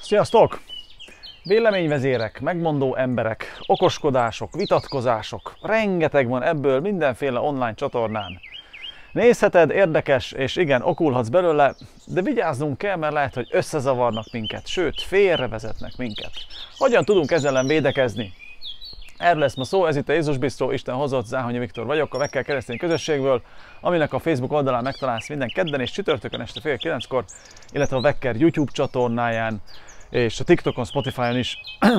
Sziasztok! Véleményvezérek, megmondó emberek, okoskodások, vitatkozások, rengeteg van ebből mindenféle online csatornán. Nézheted, érdekes, és igen, okulhatsz belőle, de vigyáznunk kell, mert lehet, hogy összezavarnak minket, sőt, félrevezetnek minket. Hogyan tudunk ezzel ellen védekezni? Erről lesz ma szó, ez itt a Jézus Bistró, Isten hozott, Záhonyi Viktor vagyok, a Vekkel Keresztény Közösségből, aminek a Facebook oldalán megtalálsz minden kedden és csütörtökön este fél 9-kor, illetve a Vekkel YouTube csatornáján, és a TikTokon, Spotify-on is.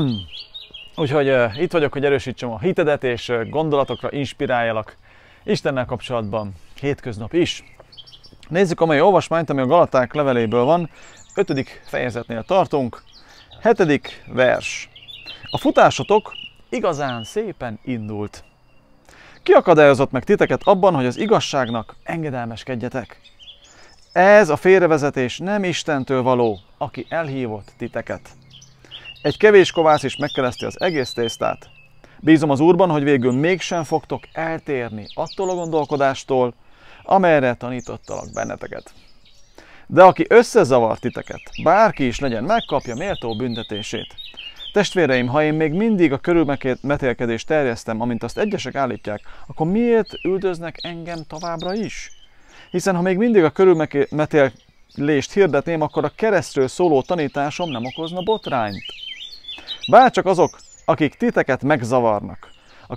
Úgyhogy itt vagyok, hogy erősítsem a hitedet, és gondolatokra inspiráljalak Istennel kapcsolatban, hétköznap is. Nézzük a mai olvasmányt, ami a Galaták leveléből van. 5. fejezetnél tartunk. 7. vers. A futásotok igazán szépen indult. Ki akadályozott meg titeket abban, hogy az igazságnak engedelmeskedjetek? Ez a félrevezetés nem Istentől való, aki elhívott titeket. Egy kevés kovász is megkereszti az egész tésztát. Bízom az Úrban, hogy végül mégsem fogtok eltérni attól a gondolkodástól, amelyre tanítottalak benneteket. De aki összezavar titeket, bárki is legyen, megkapja méltó büntetését. Testvéreim, ha én még mindig a körülmetélkedést terjesztem, amint azt egyesek állítják, akkor miért üldöznek engem továbbra is? Hiszen ha még mindig a körülmetélést hirdetném, akkor a keresztről szóló tanításom nem okozna botrányt. Bárcsak azok, akik titeket megzavarnak.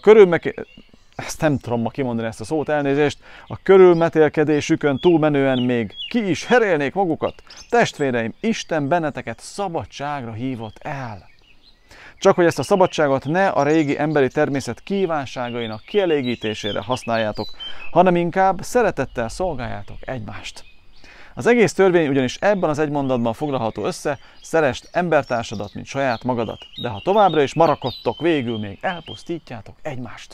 Ezt nem tudom ma kimondani, ezt a szót, elnézést. A körülmetélkedésükön túlmenően még ki is herélnék magukat. Testvéreim, Isten benneteket szabadságra hívott el. Csak hogy ezt a szabadságot ne a régi emberi természet kívánságainak kielégítésére használjátok, hanem inkább szeretettel szolgáljátok egymást. Az egész törvény ugyanis ebben az egy mondatban foglalható össze: szeresd embertársadat, mint saját magadat, de ha továbbra is marakodtok, végül még elpusztítjátok egymást.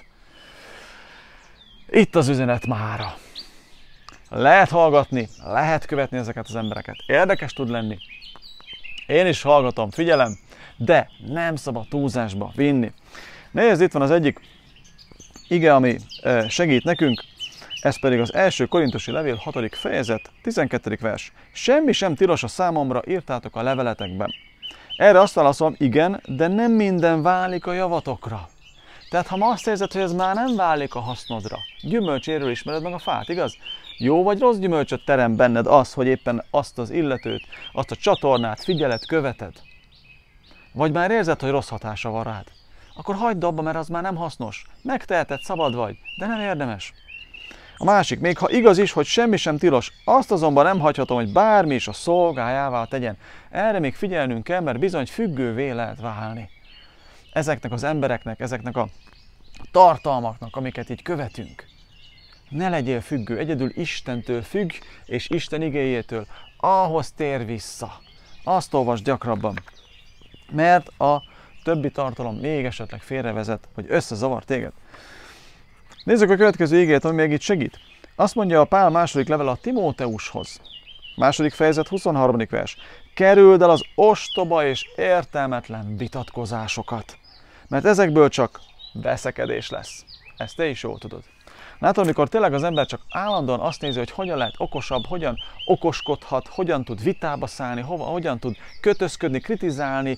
Itt az üzenet mára. Lehet hallgatni, lehet követni ezeket az embereket. Érdekes tud lenni. Én is hallgatom, figyelem, de nem szabad túlzásba vinni. Nézd, itt van az egyik ige, ami segít nekünk, ez pedig az 1. Korintusi levél 6. fejezet, 12. vers. Semmi sem tilos a számomra, írtátok a leveletekben. Erre azt válaszolom, igen, de nem minden válik a javatokra. Tehát ha ma azt érzed, hogy ez már nem válik a hasznodra, gyümölcséről ismered meg a fát, igaz? Jó vagy rossz gyümölcsöt terem benned az, hogy éppen azt az illetőt, azt a csatornát figyeled, követed? Vagy már érzed, hogy rossz hatása van rád? Akkor hagyd abba, mert az már nem hasznos. Megteheted, szabad vagy, de nem érdemes. A másik, még ha igaz is, hogy semmi sem tilos, azt azonban nem hagyhatom, hogy bármi is a szolgájává tegyen. Erre még figyelnünk kell, mert bizony függővé lehet válni. Ezeknek az embereknek, ezeknek a tartalmaknak, amiket így követünk. Ne legyél függő, egyedül Istentől függ, és Isten igéjétől. Ahhoz tér vissza. Azt olvasd gyakrabban. Mert a többi tartalom még esetleg félrevezet, hogy összezavar téged. Nézzük a következő igét, ami még itt segít. Azt mondja a Pál második levele a Timóteushoz. 2. fejezet, 23. vers. Kerüld el az ostoba és értelmetlen vitatkozásokat, mert ezekből csak veszekedés lesz. Ezt te is jól tudod. Látod, amikor tényleg az ember csak állandóan azt nézi, hogy hogyan lehet okosabb, hogyan okoskodhat, hogyan tud vitába szállni, hogyan tud kötözködni, kritizálni,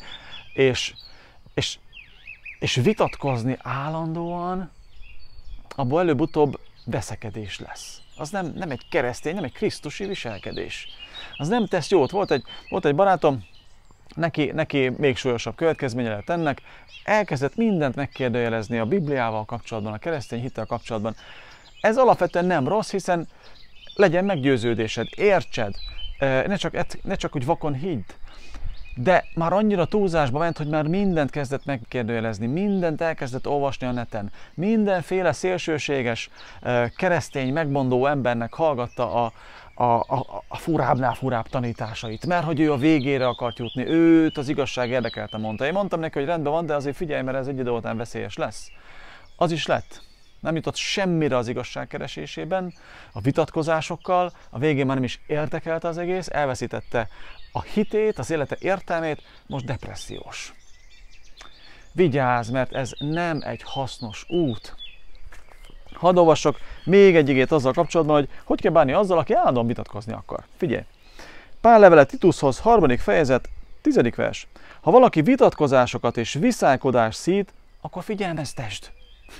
és vitatkozni állandóan, abból előbb-utóbb veszekedés lesz. Az nem egy keresztény, nem egy krisztusi viselkedés. Az nem tesz jót. Volt egy barátom, neki még súlyosabb következménye lett ennek, elkezdett mindent megkérdőjelezni a Bibliával kapcsolatban, a keresztény hittel kapcsolatban. Ez alapvetően nem rossz, hiszen legyen meggyőződésed, értsed, ne csak úgy vakon hidd. De már annyira túlzásba ment, hogy már mindent kezdett megkérdőjelezni, mindent elkezdett olvasni a neten. Mindenféle szélsőséges, keresztény, megmondó embernek hallgatta a furábbnál furább tanításait, mert hogy ő a végére akart jutni, őt az igazság érdekelte, mondta. Én mondtam neki, hogy rendben van, de azért figyelj, mert ez egy idő után veszélyes lesz. Az is lett. Nem jutott semmire az igazság keresésében, a vitatkozásokkal, a végén már nem is érdekelte az egész, elveszítette a hitét, az élete értelmét, most depressziós. Vigyázz, mert ez nem egy hasznos út. Hadd olvassak még egy igét azzal kapcsolatban, hogy kell bánni azzal, aki állandóan vitatkozni akar. Figyelj! Pál levele Titushoz, 3. fejezet, 10. vers. Ha valaki vitatkozásokat és viszálykodást szít, akkor figyelmeztesd.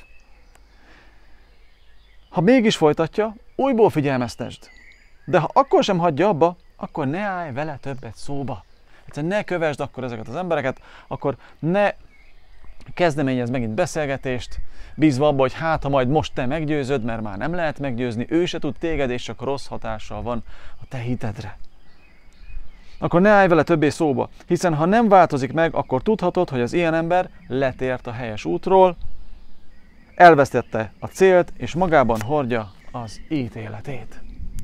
Ha mégis folytatja, újból figyelmeztesd. De ha akkor sem hagyja abba, akkor ne állj vele többet szóba. Egyszerűen ne kövesd akkor ezeket az embereket, akkor ne kezdeményezz megint beszélgetést, bízva abba, hogy hát, ha majd most te meggyőzöd, mert már nem lehet meggyőzni, ő se tud téged, és csak rossz hatással van a te hitedre. Akkor ne állj vele többé szóba, hiszen ha nem változik meg, akkor tudhatod, hogy az ilyen ember letért a helyes útról, elvesztette a célt, és magában hordja az ítéletét.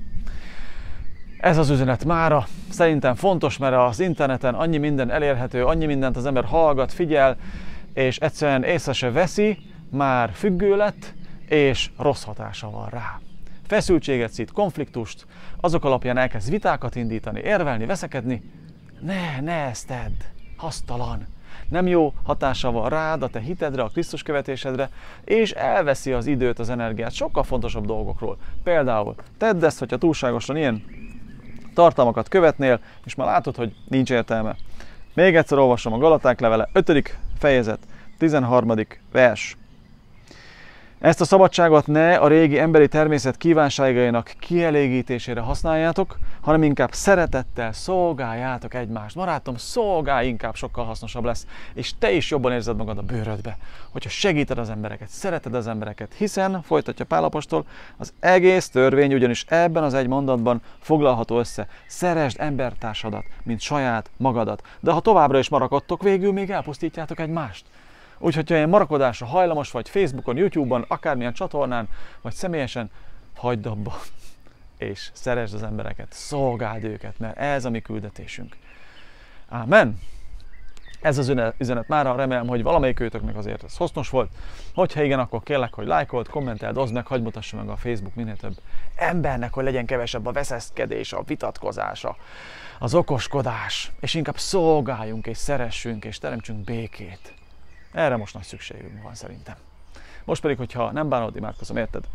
Ez az üzenet mára. Szerintem fontos, mert az interneten annyi minden elérhető, annyi mindent az ember hallgat, figyel, és egyszerűen észre se veszi, már függő lett, és rossz hatása van rá. Feszültséget szít, konfliktust, azok alapján elkezd vitákat indítani, érvelni, veszekedni. Ne ezt tedd, hasztalan. Nem jó hatása van rád, a te hitedre, a Krisztus követésedre, és elveszi az időt, az energiát sokkal fontosabb dolgokról. Például tedd ezt, hogyha túlságosan ilyen tartalmakat követnél, és már látod, hogy nincs értelme. Még egyszer olvasom a Galaták levele, 5. fejezet, 13. vers. Ezt a szabadságot ne a régi emberi természet kívánságainak kielégítésére használjátok, hanem inkább szeretettel szolgáljátok egymást. Barátom, szolgálj, inkább sokkal hasznosabb lesz, és te is jobban érzed magad a bőrödbe. Hogyha segíted az embereket, szereted az embereket, hiszen, folytatja Pál apostol, az egész törvény ugyanis ebben az egy mondatban foglalható össze. Szeresd embertársadat, mint saját magadat. De ha továbbra is marakodtok, végül még elpusztítjátok egymást. Úgyhogy ha ilyen marakodásra hajlamos vagy Facebookon, YouTube-on, akármilyen csatornán, vagy személyesen, hagyd abba, és szeresd az embereket, szolgáld őket, mert ez a mi küldetésünk. Ámen! Ez az üzenet mára, remélem, hogy valamelyik őtöknek azért ez hasznos volt. Hogyha igen, akkor kérlek, hogy lájkold, kommenteld, oszd meg, hagyd mutassa meg a Facebook minél több embernek, hogy legyen kevesebb a veszeszkedés, a vitatkozás, az okoskodás, és inkább szolgáljunk, és szeressünk, és teremtsünk békét. Erre most nagy szükségünk van szerintem. Most pedig, hogyha nem bánod, imádkozom, érted?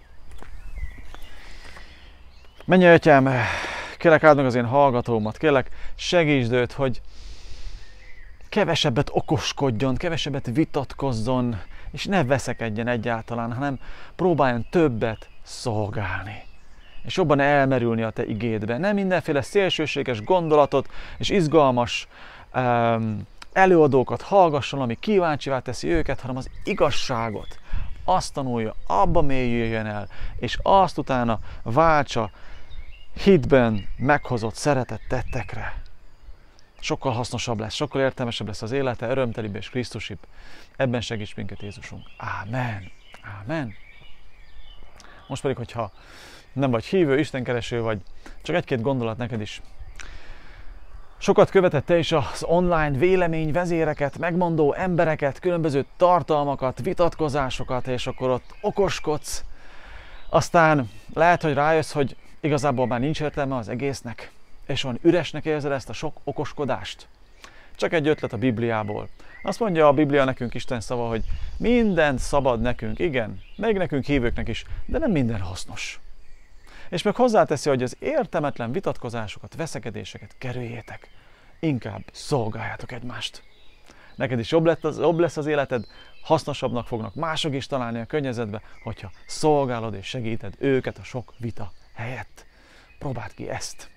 Menj, Atyám, kérlek áld meg az én hallgatómat, kérlek segítsd őt, hogy kevesebbet okoskodjon, kevesebbet vitatkozzon, és ne veszekedjen egyáltalán, hanem próbáljon többet szolgálni. És jobban elmerülni a te igédbe. Nem mindenféle szélsőséges gondolatot és izgalmas előadókat hallgasson, ami kíváncsivá teszi őket, hanem az igazságot. Azt tanulja, abba mélyüljön el, és azt utána váltsa hitben meghozott szeretett tettekre. Sokkal hasznosabb lesz, sokkal értelmesebb lesz az élete, örömtelibb és Krisztusibb. Ebben segíts minket, Jézusunk. Ámen. Ámen. Most pedig, hogyha nem vagy hívő, istenkereső vagy, csak egy-két gondolat neked is. Sokat követed te is az online véleményvezéreket, megmondó embereket, különböző tartalmakat, vitatkozásokat, és akkor ott okoskodsz. Aztán lehet, hogy rájössz, hogy igazából már nincs értelme az egésznek, és olyan üresnek érzed ezt a sok okoskodást. Csak egy ötlet a Bibliából. Azt mondja a Biblia nekünk, Isten szava, hogy minden szabad nekünk, igen, még nekünk hívőknek is, de nem minden hasznos. És meg hozzáteszi, hogy az értelmetlen vitatkozásokat, veszekedéseket kerüljétek. Inkább szolgáljátok egymást. Neked is jobb lesz az életed, hasznosabbnak fognak mások is találni a környezetbe, hogyha szolgálod és segíted őket a sok vita helyett. Próbáld ki ezt!